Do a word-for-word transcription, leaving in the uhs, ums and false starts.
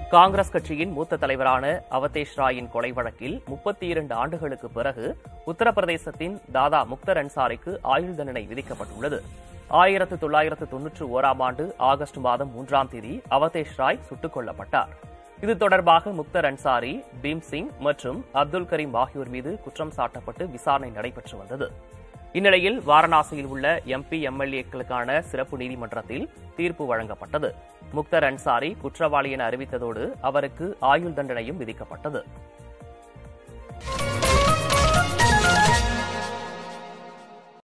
காங்கிரஸ் கட்சியின் மூத்த தலைவரான அவதேஷ் ராயின் கொலை வழக்கில் முப்பத்தி இரண்டு ஆண்டுகளுக்கு பிறகு உத்தரப்பிரதேசத்தின் தாதா முக்தர் அன்சாரிக்கு ஆயுள் தண்டனை விதிக்கப்பட்டுள்ளது. ஆயிரத்து தொள்ளாயிரத்து தொன்னூற்று ஓராம் ஆண்டு ஆகஸ்ட் மாதம் மூன்றாம் தேதி அவதேஷ் ராய் சுட்டுக் கொல்லப்பட்டார். இது தொடர்பாக முக்தர் அன்சாரி, பீம்சிங் மற்றும் அப்துல் கரீம் ஆகியோர் மீது குற்றம் சாட்டப்பட்டு விசாரணை நடைபெற்று வந்தது. இந்நிலையில் வாரணாசியில் உள்ள எம்பி எம்எல்ஏக்களுக்கான சிறப்பு நீதிமன்றத்தில் தீர்ப்பு வழங்கப்பட்டது. முக்தர் அன்சாரி குற்றவாளி என அறிவித்ததோடு அவருக்கு ஆயுள் தண்டனையும் விதிக்கப்பட்டது.